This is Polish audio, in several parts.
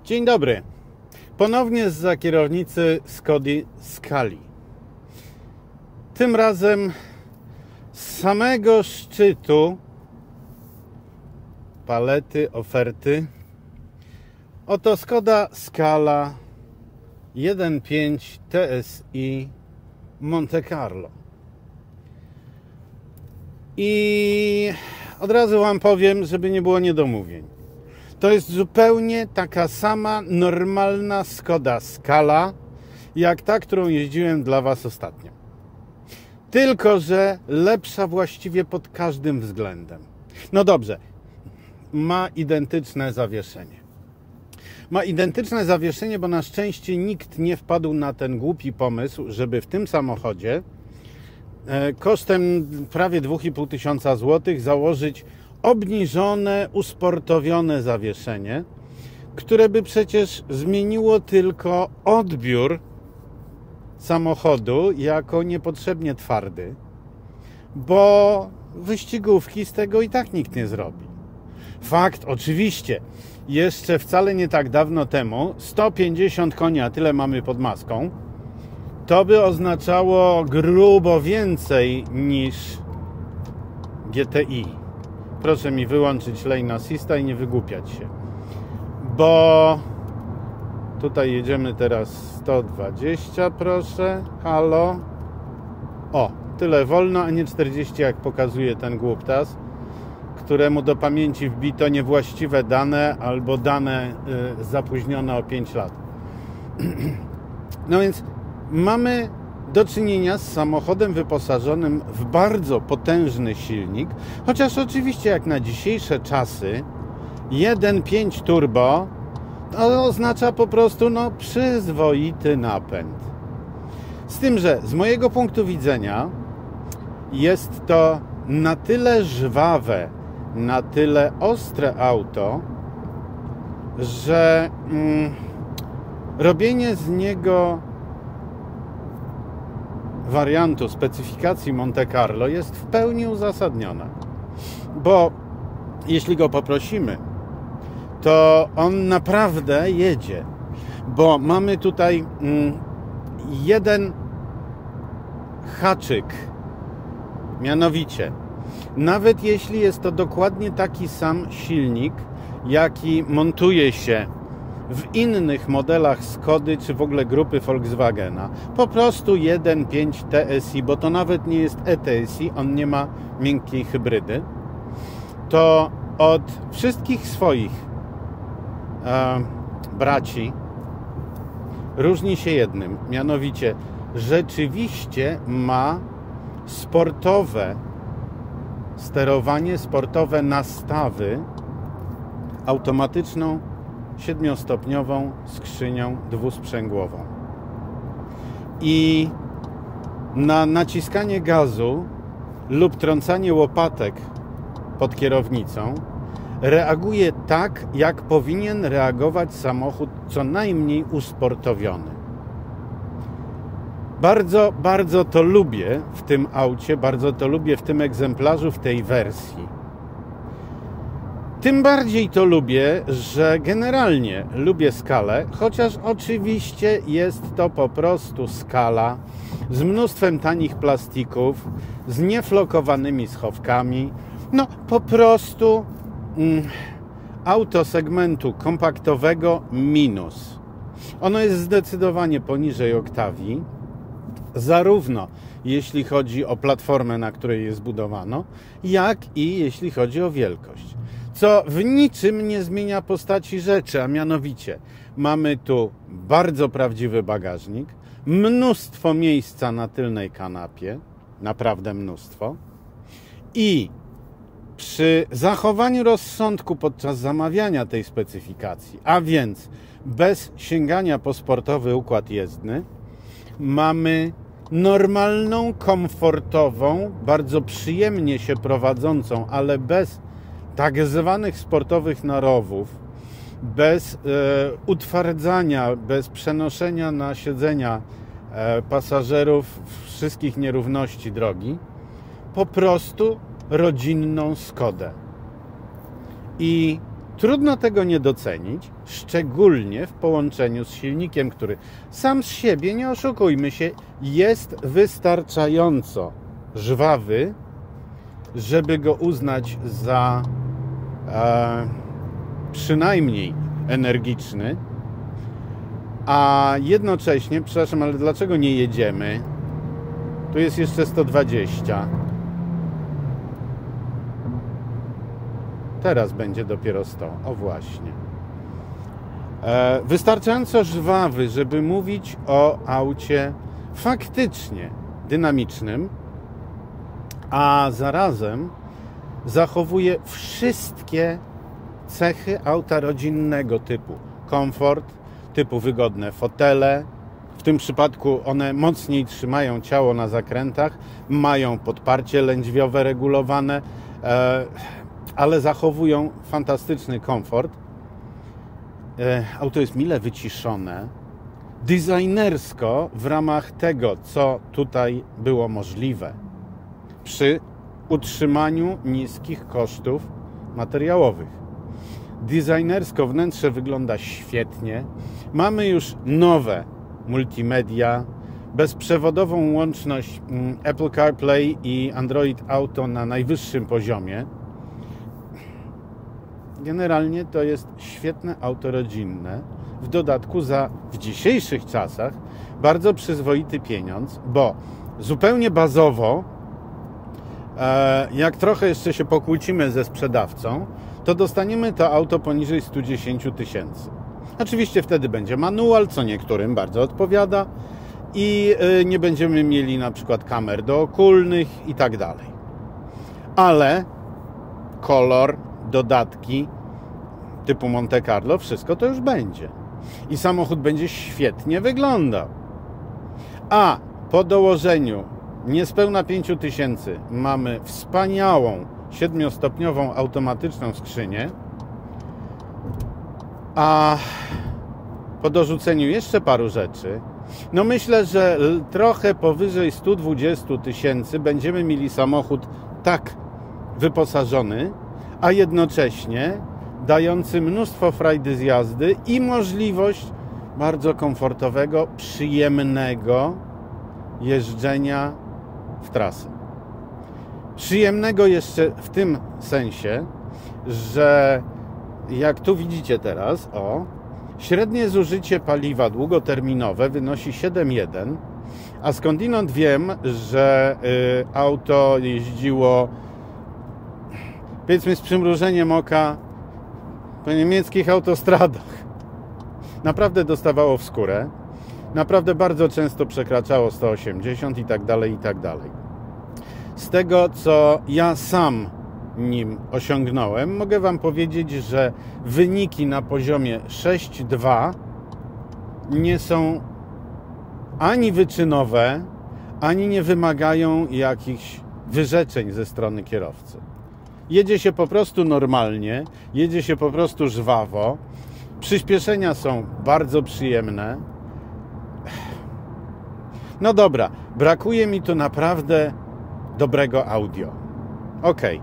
Dzień dobry. Ponownie zza kierownicy Skody Scali. Tym razem z samego szczytu palety, oferty. Oto Skoda Scala 1.5 TSI Monte Carlo. I od razu Wam powiem, żeby nie było niedomówień. To jest zupełnie taka sama normalna Skoda Scala, jak ta, którą jeździłem dla Was ostatnio. Tylko że lepsza właściwie pod każdym względem. No dobrze, ma identyczne zawieszenie. Ma identyczne zawieszenie, bo na szczęście nikt nie wpadł na ten głupi pomysł, żeby w tym samochodzie kosztem prawie 2500 zł założyć obniżone, usportowione zawieszenie, które by przecież zmieniło tylko odbiór samochodu jako niepotrzebnie twardy, bo wyścigówki z tego i tak nikt nie zrobi. Fakt, oczywiście, jeszcze wcale nie tak dawno temu 150 koni, a tyle mamy pod maską, to by oznaczało grubo więcej niż GTI. Proszę mi wyłączyć lane assista i nie wygłupiać się, bo tutaj jedziemy teraz 120, proszę, halo. O, tyle wolno, a nie 40, jak pokazuje ten głuptas, któremu do pamięci wbito niewłaściwe dane albo dane zapóźnione o 5 lat. No więc mamy do czynienia z samochodem wyposażonym w bardzo potężny silnik, chociaż oczywiście jak na dzisiejsze czasy 1.5 turbo to oznacza po prostu przyzwoity napęd. Z tym, że z mojego punktu widzenia jest to na tyle żwawe, na tyle ostre auto, że robienie z niego wariantu specyfikacji Monte Carlo jest w pełni uzasadnione, bo jeśli go poprosimy, to on naprawdę jedzie, bo mamy tutaj jeden haczyk, mianowicie nawet jeśli jest to dokładnie taki sam silnik, jaki montuje się w innych modelach Skody, czy w ogóle grupy Volkswagena, po prostu 1.5 TSI, bo to nawet nie jest ETSI, on nie ma miękkiej hybrydy, to od wszystkich swoich braci różni się jednym, mianowicie rzeczywiście ma sportowe sterowanie, sportowe nastawy, automatyczną 7-stopniową skrzynią dwusprzęgłową. I na naciskanie gazu lub trącanie łopatek pod kierownicą reaguje tak, jak powinien reagować samochód co najmniej usportowiony. Bardzo, bardzo to lubię w tym aucie, bardzo to lubię w tym egzemplarzu, w tej wersji. Tym bardziej to lubię, że generalnie lubię Scalę, chociaż oczywiście jest to po prostu Scala z mnóstwem tanich plastików, z nieflokowanymi schowkami. No po prostu auto segmentu kompaktowego minus. Ono jest zdecydowanie poniżej Octavii, zarówno jeśli chodzi o platformę, na której jest zbudowano, jak i jeśli chodzi o wielkość. Co w niczym nie zmienia postaci rzeczy, a mianowicie mamy tu bardzo prawdziwy bagażnik, mnóstwo miejsca na tylnej kanapie, naprawdę mnóstwo, i przy zachowaniu rozsądku podczas zamawiania tej specyfikacji, a więc bez sięgania po sportowy układ jezdny, mamy normalną, komfortową, bardzo przyjemnie się prowadzącą, ale bez tak zwanych sportowych narowów, bez utwardzania, bez przenoszenia na siedzenia pasażerów wszystkich nierówności drogi, po prostu rodzinną Skodę. I Trudno tego nie docenić, szczególnie w połączeniu z silnikiem, który sam z siebie, nie oszukujmy się, jest wystarczająco żwawy, żeby go uznać za przynajmniej energiczny, a jednocześnie, przepraszam, ale dlaczego nie jedziemy? Tu jest jeszcze 120. Teraz będzie dopiero 100. O właśnie. Wystarczająco żwawy, żeby mówić o aucie faktycznie dynamicznym, a zarazem zachowuje wszystkie cechy auta rodzinnego typu. Komfort, typu wygodne fotele. W tym przypadku one mocniej trzymają ciało na zakrętach, mają podparcie lędźwiowe regulowane, ale zachowują fantastyczny komfort. Auto jest mile wyciszone. Designersko w ramach tego, co tutaj było możliwe. Przy utrzymaniu niskich kosztów materiałowych. Designersko wnętrze wygląda świetnie. Mamy już nowe multimedia, bezprzewodową łączność Apple CarPlay i Android Auto na najwyższym poziomie. Generalnie to jest świetne auto rodzinne. W dodatku w dzisiejszych czasach bardzo przyzwoity pieniądz, bo zupełnie bazowo, jak trochę jeszcze się pokłócimy ze sprzedawcą, to dostaniemy to auto poniżej 110 000. Oczywiście wtedy będzie manual, co niektórym bardzo odpowiada i nie będziemy mieli na przykład kamer dookulnych i tak dalej. Ale kolor, dodatki typu Monte Carlo, wszystko to już będzie. I samochód będzie świetnie wyglądał. A po dołożeniu niespełna 5000 mamy wspaniałą 7-stopniową automatyczną skrzynię, a po dorzuceniu jeszcze paru rzeczy, no myślę, że trochę powyżej 120 000 będziemy mieli samochód tak wyposażony, a jednocześnie dający mnóstwo frajdy z jazdy i możliwość bardzo komfortowego, przyjemnego jeżdżenia w trasy. Przyjemnego jeszcze w tym sensie, że jak tu widzicie teraz, średnie zużycie paliwa długoterminowe wynosi 7,1, a skądinąd wiem, że auto jeździło, powiedzmy z przymrużeniem oka, po niemieckich autostradach. Naprawdę dostawało w skórę, naprawdę bardzo często przekraczało 180 i tak dalej, i tak dalej. Z tego, co ja sam nim osiągnąłem, mogę Wam powiedzieć, że wyniki na poziomie 6,2 nie są ani wyczynowe, ani nie wymagają jakichś wyrzeczeń ze strony kierowcy. Jedzie się po prostu normalnie, jedzie się po prostu żwawo, przyspieszenia są bardzo przyjemne. No dobra, brakuje mi tu naprawdę dobrego audio. Okej.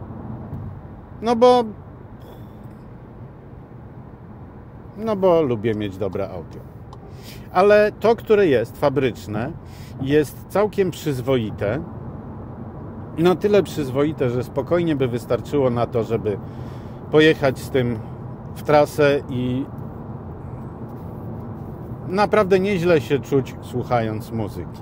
No bo lubię mieć dobre audio. Ale to, które jest fabryczne, jest całkiem przyzwoite. Na tyle przyzwoite, że spokojnie by wystarczyło na to, żeby pojechać z tym w trasę i naprawdę nieźle się czuć, słuchając muzyki.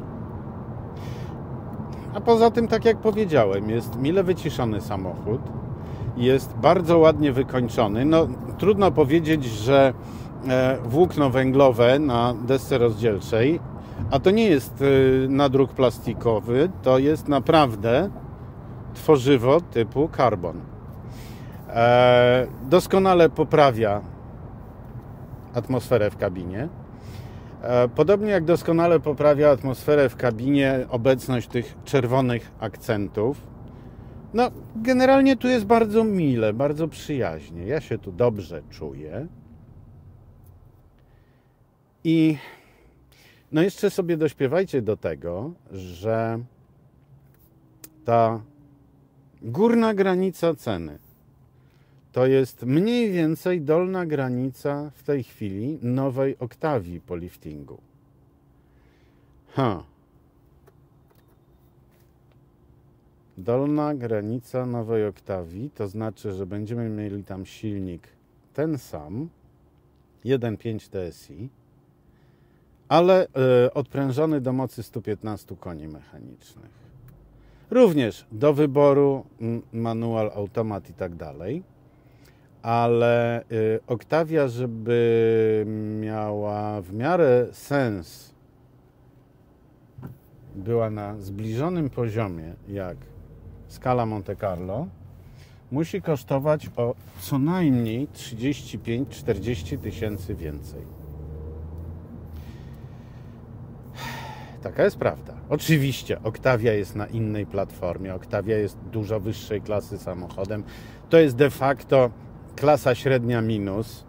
A poza tym, tak jak powiedziałem, jest mile wyciszony samochód, jest bardzo ładnie wykończony. No, trudno powiedzieć, że włókno węglowe na desce rozdzielczej, a to nie jest nadruk plastikowy, to jest naprawdę tworzywo typu carbon. Doskonale poprawia atmosferę w kabinie. Podobnie jak doskonale poprawia atmosferę w kabinie obecność tych czerwonych akcentów. No, generalnie tu jest bardzo mile, bardzo przyjaźnie. Ja się tu dobrze czuję. I no jeszcze sobie dośpiewajcie do tego, że ta górna granica ceny to jest mniej więcej dolna granica w tej chwili nowej Octavii po liftingu. Dolna granica nowej Octavii, to znaczy, że będziemy mieli tam silnik ten sam, 1.5 TSI, ale odprężony do mocy 115 koni mechanicznych. Również do wyboru manual, automat i tak dalej, ale Octavia, żeby miała w miarę sens, była na zbliżonym poziomie jak Scala Monte Carlo, musi kosztować o co najmniej 35-40 tysięcy więcej. Taka jest prawda. Oczywiście Octavia jest na innej platformie, Octavia jest dużo wyższej klasy samochodem. To jest de facto klasa średnia minus.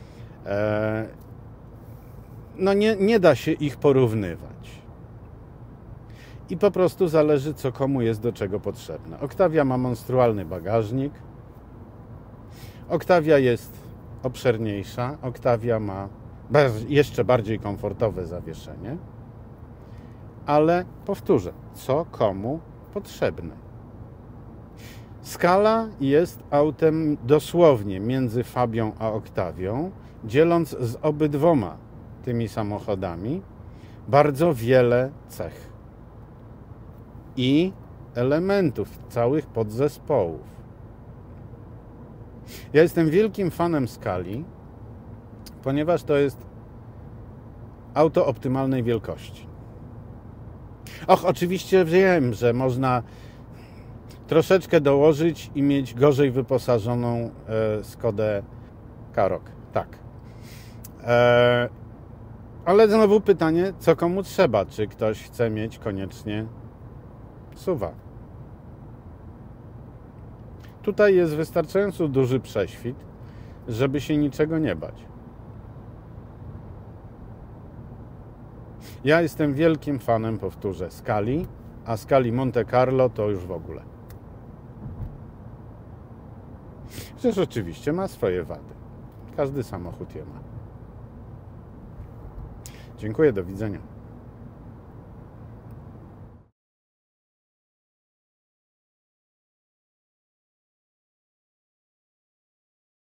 No nie da się ich porównywać. I po prostu zależy, co komu jest do czego potrzebne. Octavia ma monstrualny bagażnik. Octavia jest obszerniejsza. Octavia ma jeszcze bardziej komfortowe zawieszenie. Ale powtórzę, co komu potrzebne. Scala jest autem dosłownie między Fabią a Octavią, dzieląc z obydwoma tymi samochodami bardzo wiele cech i elementów, całych podzespołów. Ja jestem wielkim fanem Scali, ponieważ to jest auto optymalnej wielkości. Oczywiście wiem, że można troszeczkę dołożyć i mieć gorzej wyposażoną Skodę Karoq. Tak. Ale znowu pytanie, co komu trzeba? Czy ktoś chce mieć koniecznie SUV-a? Tutaj jest wystarczająco duży prześwit, żeby się niczego nie bać. Ja jestem wielkim fanem, powtórzę, Scali, a Scali Monte Carlo to już w ogóle. Chociaż oczywiście ma swoje wady. Każdy samochód je ma. Dziękuję, do widzenia.